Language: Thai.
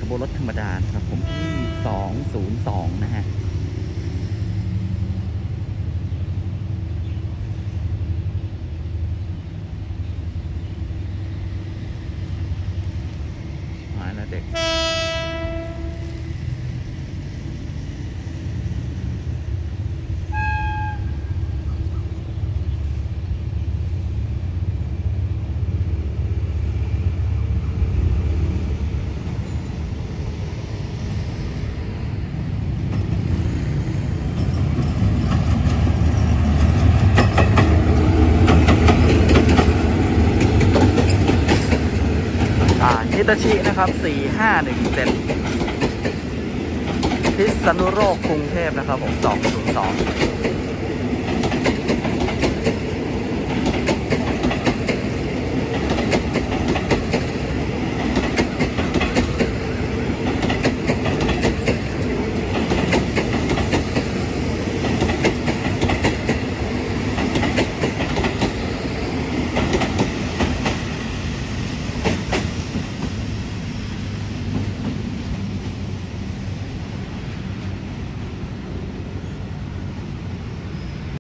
โบรถธรรมดาครับผมที่202นะฮะมาแล้วเด็กฮิตาชินะครับ4517พิษณุโลกกรุงเทพนะครับผม202